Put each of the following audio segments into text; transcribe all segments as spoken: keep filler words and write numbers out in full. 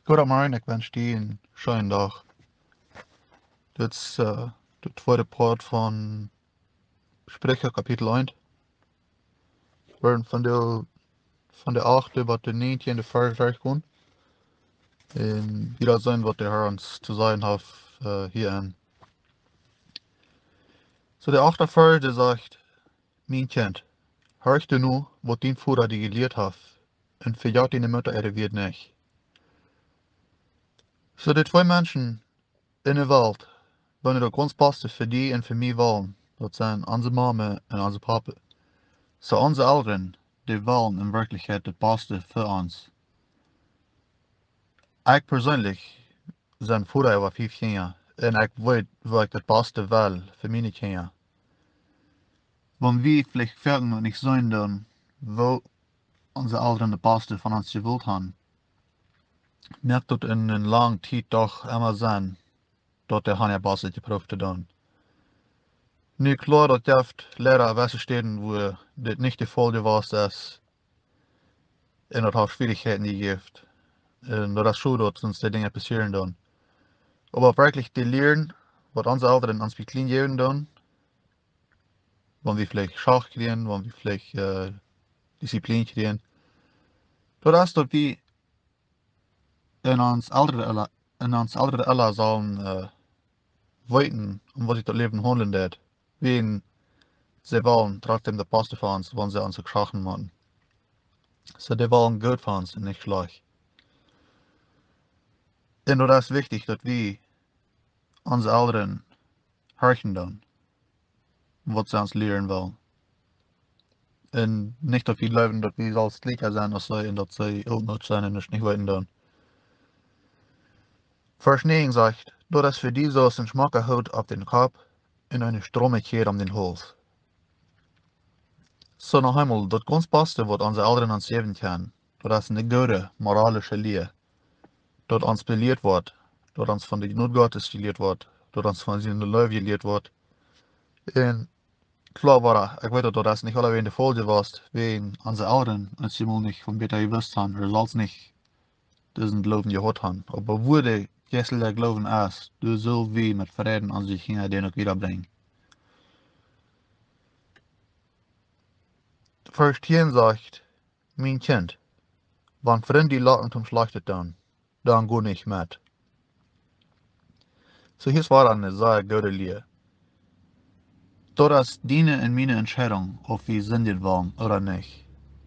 Goedemorgen, ik wens je een schönen dag. Dit is uh, de tweede part van Spricha Kapitel één. We van de, van de achte wat de negentiende vers uitkomt. En wie dat zijn wat de Herr ons te zijn heeft uh, hierin. So de achte vers die zegt, mijn kind, hörst du nu, wat dein Vater dir gelehrt heeft, en verjagt deine Mutter er wird nicht. So de twee mensen in de wereld, wanneer de grondpaste voor die en voor mij wollen, dat zijn onze mama en onze papa. So onze Eltern, die wollen in Wirklichkeit das Beste für uns. Ich persönlich zijn Vater over vijf jaar en ik weet wat ik het Beste wil für meine Kinder. Wenn wir vielleicht fragen und nicht sein dann, wo unsere Eltern das Beste von uns gewollt haben, merkt das in einer langen Zeit doch immer sein, dass der Hanja Beste geprüft hat. Nu klar, dat heeft leider welke steden wo dit nicht der Fall gewesen ist, en dat heeft Schwierigkeiten gegeven. En dat is zo dat uns die Dinge passieren dann. Aber wirklich die Lehren, was unsere Eltern uns wie klein geben dann, wenn wir vielleicht Schach kriegen, wenn wir vielleicht äh, Disziplin kriegen, das ist, dass wir in uns ältere, in uns ältere Alter sollen äh, weiten, um was sich das Leben handeln wird. Wen sie wollen trotzdem das Beste für uns, wenn sie uns geschaffen machen. So, die wollen gut für uns und nicht schlecht. Und das ist wichtig, dass wir unsere Eltern hören dann, was sie uns lehren wollen. Und nicht, dass wir glauben, dass wir als gleicher sein als sie und dass sie unnütz sein und es nicht weiter tun. Vers negen sagt, dass für die so ein schmacker Haut auf den Kopf und eine Stromigkeit um den Hals. So noch einmal, das ganz Beste, was unsere Eltern uns geben können, das ist eine gute moralische Lehre, das uns belehrt wird, das uns von der Gnade Gottes gelehrt wird, das uns von seiner Liebe gelehrt wird. Und klar war, ich weiß, dass das nicht alle in der Folge war, wegen unsere Eltern uns immer nicht von Beter gewusst haben, oder soll's nicht diesen Glauben gehabt haben. Aber wo der Gessel der Glauben ist, du sollst wie mit Frieden an sich hin den auch wiederbringen. Vers zehn sagt, mein Kind, wann Freund die Lachen zum Schlachtet dann, dann geh nicht mit. So hier war eine sehr gute Lehre. Das deine und meine Entscheidung, ob wir sündigen wollen oder nicht.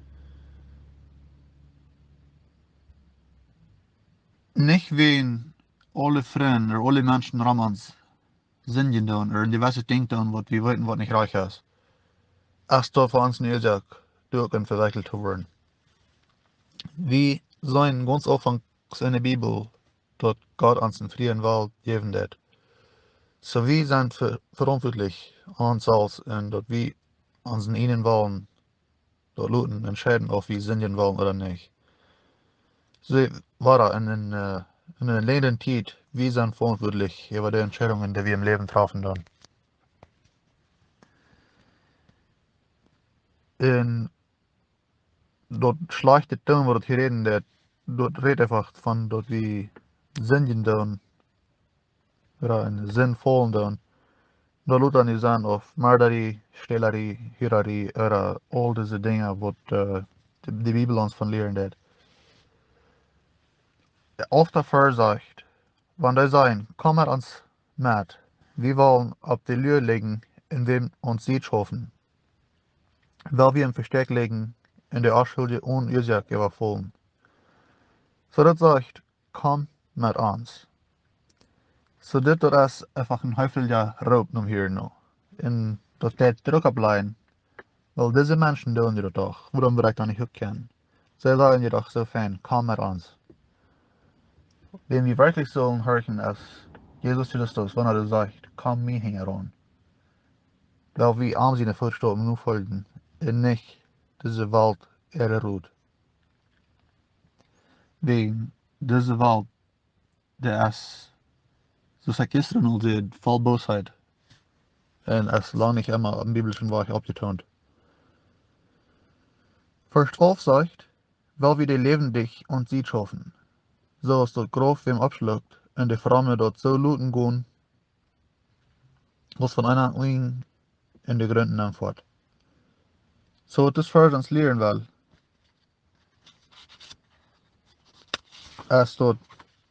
Nicht wegen alle Freunde oder alle Menschen um uns sündigen tun oder diverse Dinge tun, was wir wollten, was nicht reich ist. Erst da für uns eine Ursache durch und verwickelt zu werden. Wir sehen ganz oft in der Bibel, dass Gott uns einen freien Welt geben wird. So wir sind ver verantwortlich an uns als und dass wir unseren ihnen wollen, dort luten, entscheiden, ob wir sündigen wollen oder nicht. So war in einer, in einer längeren Zeit, wir sind verantwortlich über die Entscheidungen, die wir im Leben treffen dann. Und dort schlechte Dinge, wo dort hier reden, der, dort redet einfach von, dort wir sündigen dann, oder einen sinnvollen dann. Da lut dann nicht sein auf Mörderie, Stehlerie, Hiererie, oder all diese Dinge, was äh, die, die Bibel uns von lehren wird. Auf der Vers sagt, wenn die sagen, komm mit uns mit, wir wollen auf die Lür legen, in wem uns sieht hoffen, weil wir im Versteck legen, in der Ausschuldige ohne Ursache überfallen. So das sagt, komm mit uns. So das ist einfach ein häufiger Raub um hier noch. Und das wird Druck bleiben, weil diese Menschen tun das doch, worum wir das nicht kennen. Sie sagen jedoch so fein, komm mit uns. Wenn wir wirklich sollen hören, als Jesus Christus, wenn er sagt, komm mir heran, weil wir an seine Fußstapfen nur folgen, und nicht diese Welt erruht. Wegen diese Welt, der ist, so sagt gestern noch, voll Bosheit. Und es ist lange nicht immer am biblischen Wort abgetont. Vers zwölf sagt, weil wir die lebendig und sie schaffen, zoals dat grof wem abschluckt en de Framme dort so looten gaan, was van einer wing in de Gründen anfort. So het is voor ons leren wel, als dat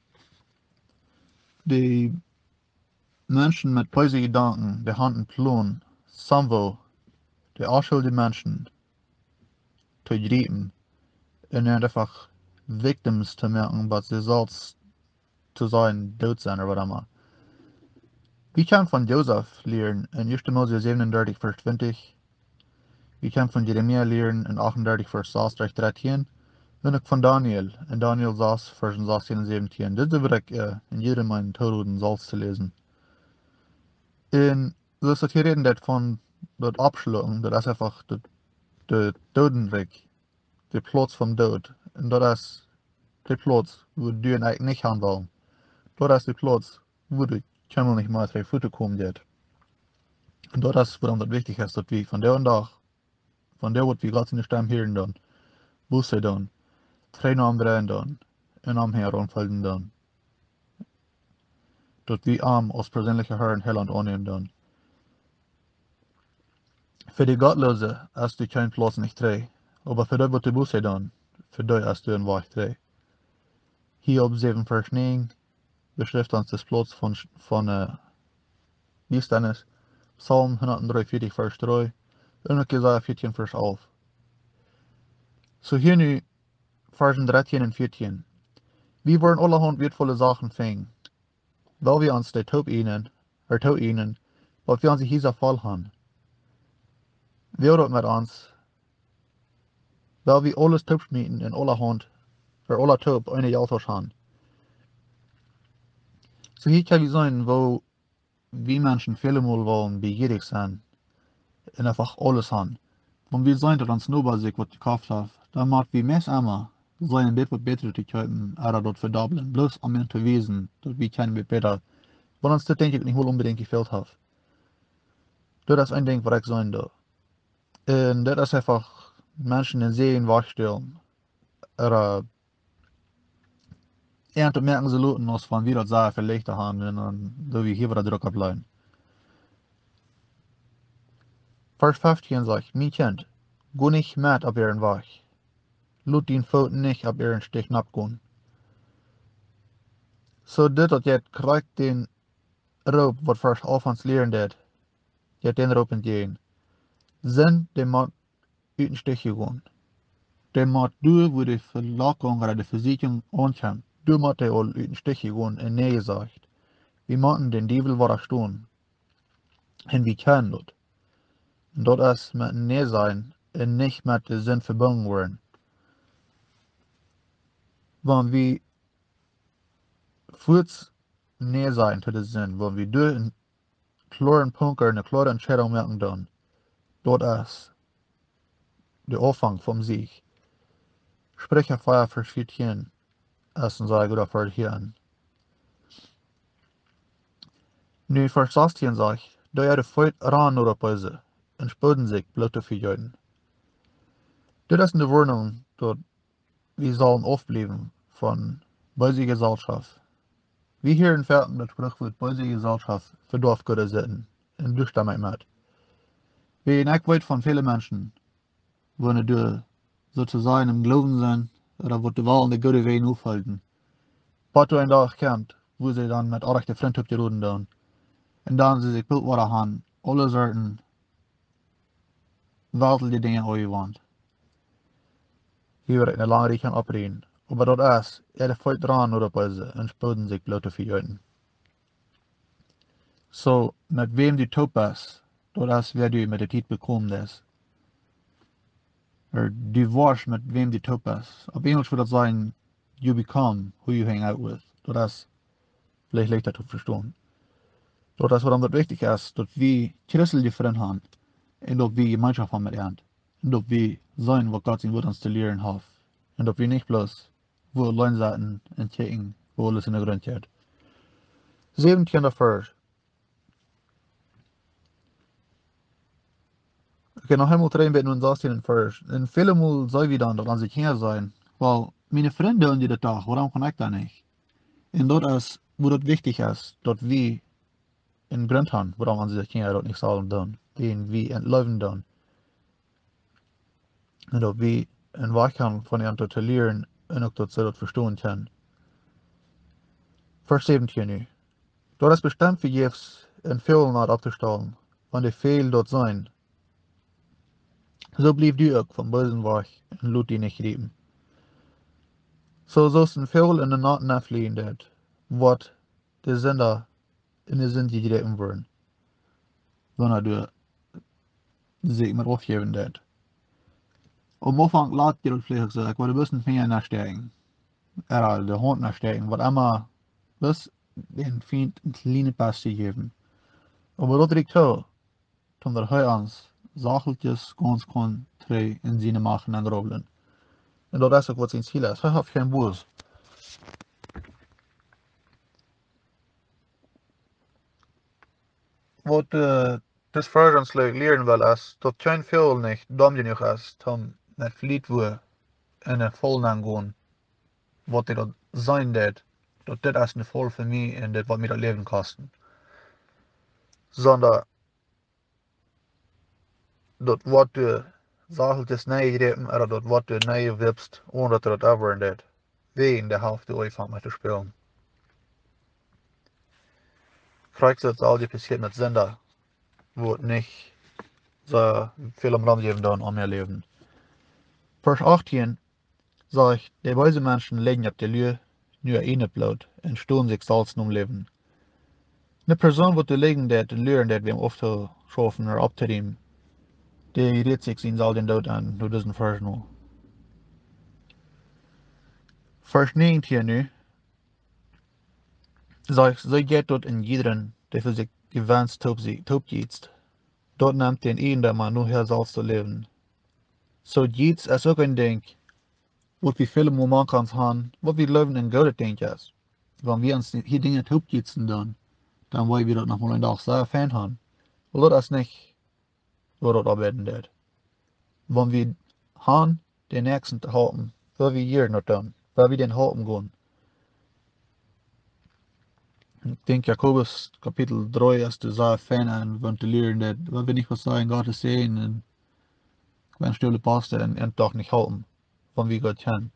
die Menschen met böse Gedanken, die Hand Plan, samwo, die unschuldigen Menschen, zu greifen, und einfach Victims zu merken, was sie sonst zu sein, tot sein oder was immer. Wir können von Joseph lernen in erster Mose siebenunddreißig, Vers zwanzig. Wir können von Jeremia lernen in achtunddreißig, Vers sechs, dreizehn. Und auch von Daniel in Daniel sechs, Vers sechzehn und siebzehn. Das würde ich äh, in jedem meinen Toten Salz zu lesen. Und so ist das hier reden, das von das Abschlucken, das ist einfach der, der Totenweg, der Platz vom Tod. Und das ist der Platz, wo du eigentlich nicht haben wollen. Das ist der Platz, wo du kann nicht mal drei Futter kommen wird. Und das ist, warum das wichtig ist, dass wir von der und Tag, von der, was wir gerade in der Stamm hören, dann, Busse dann, drei Namen drehen dann, und am herumfallen dann. Dass wir am aus persönlicher Herren Helland annehmen dann. Für die Gottlose hast du keinen Platz nicht drei, aber für die, was du Busse dann, für die hast du einen Weg drei. Hier auf sieben Vers neun beschreibt uns das Platz von, von, äh, wie ist das? Psalm hundertdreiundvierzig, Vers drei, und auch Jesaja vierzehn, Vers elf. So hier nu Versen dreizehn und vierzehn. Wir wollen allerhand wertvolle Sachen finden, weil wir uns der Taub ihnen, er Taub ihnen, weil wir uns dieser Fall haben. Wir dort mit uns, weil wir alles Taub schmieden in allerhand, für aller Taub eine Jaltosch haben. So hier kann wir sein, wo wir Menschen viele Mal wollen, begierig sein, und einfach alles haben. Wenn wir sein, dass uns nur bei sich was gekauft haben, dann macht wir mehr einmal, sein ein bisschen besser zu kaufen, oder dort verdoppeln, bloß um ihnen zu wissen, dass wir kein bisschen besser, weil uns das denke ich nicht wohl unbedingt gefällt hat. Das ist ein Ding, was ich sagen darf. Und das ist einfach Menschen in Sehen wachstellen, oder eher zu merken, sie looten uns von wie das sehr verlegter haben, und dann, so wie hier wieder Druck ableiten. Vers fünfzehn sagt, mein Kind, geh nicht mit auf ihren Weg. Lut den Pfoten nicht auf ihren Stich abgehen. So dit dat jetzt kriegt den Rob, wat vers auf uns lehren det, jetzt den Rob entgehen. Sind dem Mat uit den Stich gegangen. Dem Mat du, wo die Verlackung oder die Versicherung ankommt, du Mat der all uit den Stich gegangen und nee gesagt. Wir machten den Teufel war stehen. Und wir kennen das. Und das ist mit nee sein und nicht mit dem Sinn verbunden werden. Wenn wir kurz nee sein zu dem Sinn, wenn wir durch einen klaren Punkt oder eine klare Entscheidung machen dann, dort ist der Anfang vom Sieg. Spricha Kapitel, Vers vierzehn, ist ein sehr guter Vers hier an. Nu Vers sechzehn sagt, da er de Feut ran oder Pause, und spoden sich blote verjeuden. Das ist eine Warnung, dass wir sollen aufbleiben von böser Gesellschaft. Wir hier in Felten das Sprichwort böse Gesellschaft verdorft Gott sitten, und du damit mit. Wir in weit von vielen Menschen, wo du sozusagen im Glauben sind, oder wo die Wahlen der gute Wege aufhalten. Was du ein Tag kommt, wo sie dann mit echter Freundschaft reden dann. Und dann sie sich Bild worden haben, alle Sorten weltliche Dinge angewandt. Hier wird eine lange Rede abreden. Aber das ist, er fällt dran oder Pause und spoden sich blote verjeuden. So, mit wem du taub bist, das ist, wer du mit der Zeit bekommen ist. Or du warst mit wem du taub bist. Auf Englisch würde das sagen, you become who you hang out with. Das ist vielleicht leichter zu verstehen. Das ist, warum das wichtig ist, dass wir christliche Freunde haben. Und dass wir Gemeinschaft haben mit ihnen. Und dass wir sein, was Gott in uns zu lehren hat. Und dass wir nicht bloß wo allein sitzen und checken, wo alles in der Grund steht. siebzehnter Vers. Okay, noch einmal drehen wir nun sechzehnten Vers. Und viele Mal sei wir dann, dass an sich her sein, Weil meine Freunde doen die dat toch, waarom kan ik dat niet? En dat is, wo dat wichtig is, dat we een grond hebben, waarom onze kinderen dat niet zullen doen. Die we in het leven doen. En dat we een weg hebben van hen te leren en ook dat ze dat verstaan kunnen. Vers zeventien nu. Dat is bestemd voor jeefs en veel naar op te stellen, want die veel dat zijn. Zo blijft u ook van bösen weg en laat die niet grijpen. Zo zoals een veel in de nacht afvliegen dat, wat de zender in de zin gegrepen worden. Wanneer du zich maar opgeven dat. Am Anfang laat je dat vliegen zo, ik wil een bisschen meer nachsteigen. Er de hond nachsteigen, wat immer bis den Feind een kleine pas te geven. Aber dat riekt zo, toen er hij ons zakeltjes ganz kon tree in zijn maken en robbelen. En dat is ook wat zijn ziel is, hij heeft geen boos. Wat uh, dus voor ons leren wil is, dat geen veel niet dom genoeg is, om met vliet woe en een vol gaan, wat hij dat zijn deed, dat dit is een vol voor mij en dit wat mij dat leven kosten. Zonder dat wat du zakeltjes neergrepen, of dat wat du neerwipst, ohne dat er dat over deed, wegen de helft die ooit van mij te spelen. Krijgt het al die verschillende zender, wo het niet so viel am Raum geben dann an mir leben. Vers achttien sag ich, die weise Menschen legen auf die Lühe, nur eine Blut, und stoßen sich salzen um Leben. Eine Person, die legen det, und lüren det, wir oft schaffen oder abzunehmen, die redet sich in all den Tod an, nur diesen Vers nur. Vers neunzehn nu, sag ich, so geht dort in jederen, der für sich gewöhnt topjietst. Dort nimmt den einen, der man nur her salz zu leben. So jietst ist auch ein Ding, wat we veel moment kan gaan, wat we leven in goede dingetjes. Wanneer we ons hier dingen opgieten dan, dan wil we dat nog wel een dag zo fijn gaan. Maar dat is niet wat dat arbeiden deed. Wanneer we gaan, den nächsten te helpen, wil we hier nog doen, wil we den helpen gaan. Ik denk Jakobus Kapitel drie is de zo fijn aan, van te leren dat, wil we niet wat zeggen, God te zien, en ik ben stille pasten en, en toch niet helpen. Van wie God kan.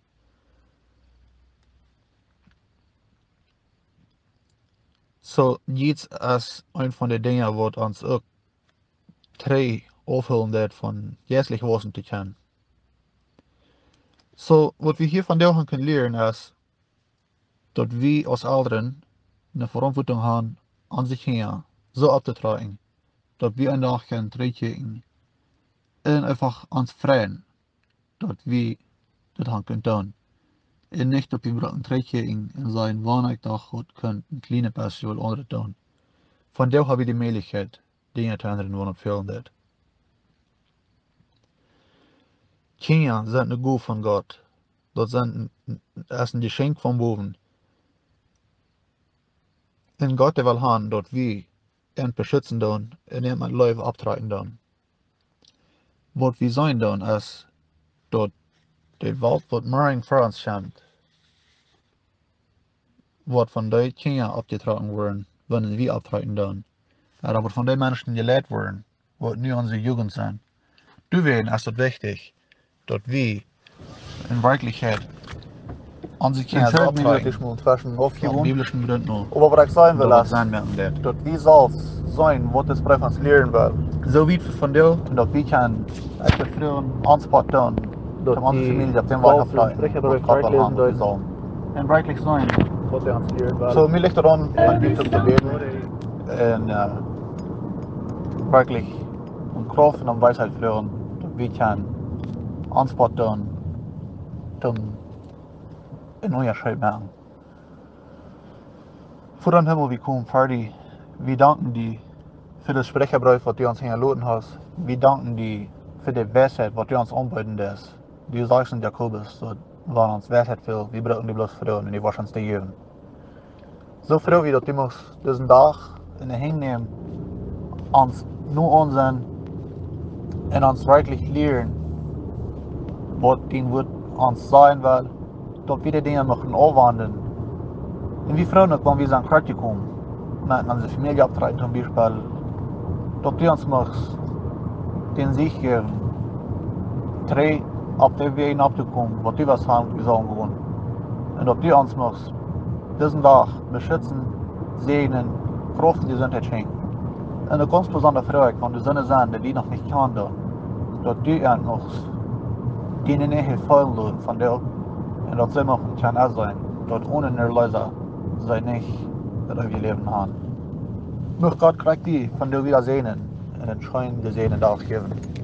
So, iets is een van de dingen wat ons ook drie afhullen deed van geestelijk wezen te kennen. So, wat we hier van deel kunnen leren is, dat we als ouderen een verantwoording hebben aan zich heen, zo op te trekken, dat we een dag kunnen terugkijken en einfach ons vrijen, dat we dat gaan kunnen doen. En niet op je broek terugkijken en zeggen, wanneer ik dat goed kan, een kleine passie wil onder doen. Van deel heb je de mogelijkheid, dingen te ändern, wat op veel deed. Kinderen zijn een goe van God. Dat zijn een, is een geschenk van boven. En God wil hebben dat we hen beschützen doen en hem het leven optrekken doen. Wat we zijn doen is dat de welt wat meer voor ons komt, wat van die kinderen opgetrokken worden, wanneer we optreden doen. En wat van die mensen geleid worden, wat nu onze jugend zijn. Deswegen is het wichtig, dat we in werkelijkheid onze kinderen zo optreden, of je biblischen Grund nog. Maar wat ik zeggen wil is, dat we zelf zijn wat de Spricha ons leren wil. Zo weet van deel, dat we kunnen uit de vrouwen aanspraak doen, dat onze familie op den weg optreden, wat God wil hebben zal. En werkelijk zijn. So, mir liegt daran, an YouTube zu beten und äh, wirklich um Kraft und um Weisheit führen, dass wir können Antwort tun, um einen neuen Schritt machen. Vor dem Himmel, wir kommen fertig. Wir danken dir für das Sprecherbrief, was du uns hingeladen hast. Wir danken dir für die Weisheit, was du uns anbieten lässt. Du sagst in Jakobus, dass wenn uns Weisheit fehlt, wir brauchen die bloß Frauen und die wirst uns die geben. So froh wie dat die diesen Tag in de Hand nehmen, uns nur ansehen und uns wirklich lernen, was den Wort ons sein will, dat wir die Dinge möchten anwenden. Und wir freuen uns, wenn wir an Karte kommen, mit unserer Familie abtreten zum Beispiel, dat wir uns den Sieg geben, drei auf der Weg abzukommen, was wir was haben gesagt wollen. Und dat wir uns diesen Tag beschützen, segnen, Kraft und Gesundheit schenken. Und eine ganz besondere Frage von der Sonne sein, die noch nicht kann, dass du noch die Nähe folgen von dir und dass sie noch kann auch sein, dass ohne eine Leute sei nicht, dass wir leben haben. Möchte Gott gleich die von dir wieder sehnen und einen schönen gesehenen Tag geben.